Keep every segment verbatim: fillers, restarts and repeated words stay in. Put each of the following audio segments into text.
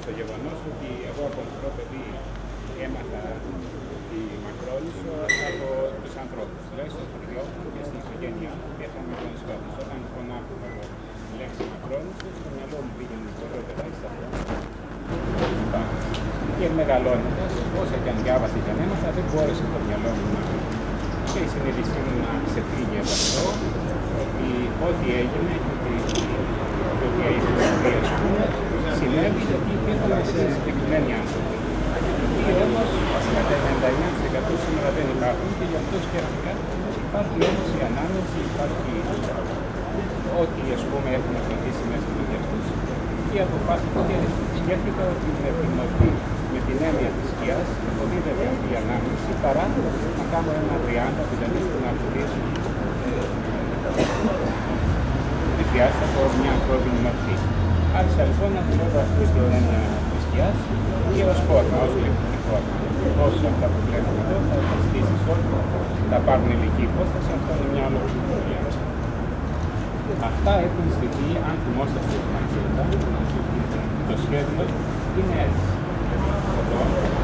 στο γεγονός ότι εγώ από μικρό παιδί έμαθα τη Μακρόνισσο από τους ανθρώπους. Δηλαδή στο χωριό μου και στην οικογένειά μου πήραμε τον σκότος. Όταν λοιπόν άκουγα εγώ τη λέξη Μακρόνισσο, στο μυαλό μου πήγαινε το ωραίο παιδάκι στα χρόνια. Και μεγαλώνοντας, όσα και αν διάβασα και αν έμαθα, δεν μπόρεσε το μυαλό μου να και η συνείδησή μου να ξεφύγει από αυτό, ότι ό,τι έγινε και ότι έγινε, ας πούμε, συνέβη γιατί υπήρχαν σε συγκεκριμένοι άνθρωποι. Και όμως, κατά ενενήντα εννέα τοις εκατό σήμερα δεν υπάρχουν και γι' αυτό σκέφτηκα, υπάρχει όμως η ανάμεση, υπάρχει ό,τι ας πούμε έχουμε κρατήσει μέσα στους διαστούς και αποφάσισα και σκέφτηκα ότι με την μορφή, με την έννοια της σκιάς, αποδίδεται αυτή η ανάμεση παρά να κάνω ένα τριάντα, δηλαδή στην αρχή διπλάσια από μια ανθρώπινη μορφή. Άρχισα λοιπόν να δουλεύω αυτή στην έννοια της σκιάς και ως φόρμα, ως λεπτική φόρμα. Όσο αυτά που βλέπουμε εδώ θα τα στήσεις όλοι, θα πάρουν ηλική υπόσταση, αυτό είναι μια ολοκληρία. Αυτά έχουν στηθεί, αν θυμόσαστε την αρχίδα, το σχέδιο είναι έτσι. Εδώ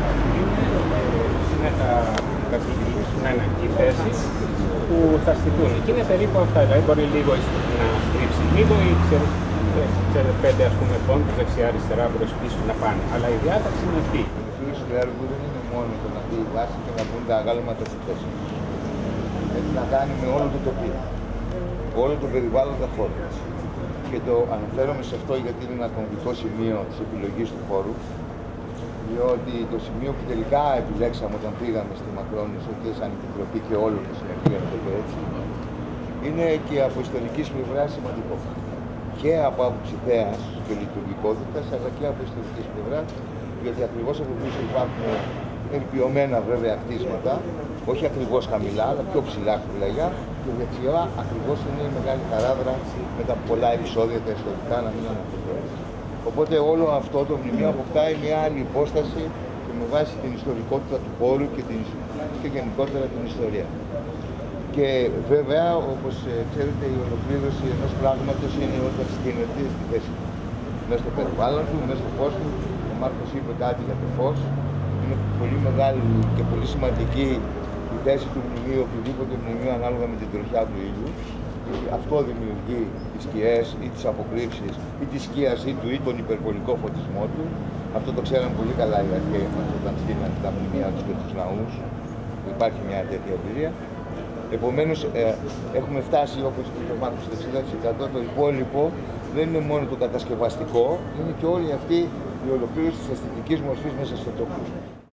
είναι τα καθηγητικά οι θέσεις που θα στηθούν. Και είναι περίπου αυτά, δηλαδή μπορεί λίγο να στρίψει λίγο ή ξέρετε πέντε ας πούμε πόντους δεξιά-αριστερά προς πίσω να πάνε. Αλλά η διάταξη είναι αυτή. Η φύση του έργου δεν είναι μόνο το να δει η βάση και να μπουν τα αγάλματα στη θέση. Έχει να κάνει με όλο το τοπίο, όλο το περιβάλλοντα χώρο. Και το αναφέρομαι σε αυτό γιατί είναι ένα κομβικό σημείο της επιλογής του χώρου, διότι το σημείο που τελικά επιλέξαμε όταν πήγαμε στη Μακρόνισσο και σαν επιτροπή και όλο το συνεργείο, να το πω έτσι, είναι και από ιστορικής πλευράς σημαντικό. Και από άποψη θέας και λειτουργικότητας, αλλά και από ιστορικής πλευράς, διότι ακριβώς από πίσω υπάρχουν ελπιωμένα βέβαια κτίσματα, όχι ακριβώς χαμηλά, αλλά πιο ψηλά φυλαγιά, και δεξιά ακριβώς είναι η μεγάλη χαράδρα με τα πολλά επεισόδια τα ιστορικά, να μην αναφερθώ. Οπότε όλο αυτό το μνημείο αποκτάει μια άλλη υπόσταση και με βάση την ιστορικότητα του χώρου και, την, και γενικότερα την ιστορία. Και βέβαια, όπως ξέρετε, η ολοκλήρωση ενός πράγματος είναι όταν στείνεται στη θέση του. Μέσα στο περιβάλλον του, μέσα στο φως του. Ο Μάρκος είπε κάτι για το φως. Είναι πολύ μεγάλη και πολύ σημαντική η θέση του μνημείου, οποιοδήποτε μνημείο ανάλογα με την τροχιά του ήλιου. Αυτό δημιουργεί τις σκιές ή τις αποκρύψεις ή τη σκίασή του ή τον υπερβολικό φωτισμό του. Αυτό το ξέραν πολύ καλά οι αρχαίοι μας όταν στείλαν τα μνημεία τους και τους ναούς. Υπάρχει μια τέτοια εμπειρία. Επομένως, ε, έχουμε φτάσει, όπως είπε ο Μάρκος, στο εξήντα τοις εκατό. Το υπόλοιπο δεν είναι μόνο το κατασκευαστικό, είναι και όλη αυτή η ολοκλήρωση της αισθητικής μορφής μέσα στο τοπίο.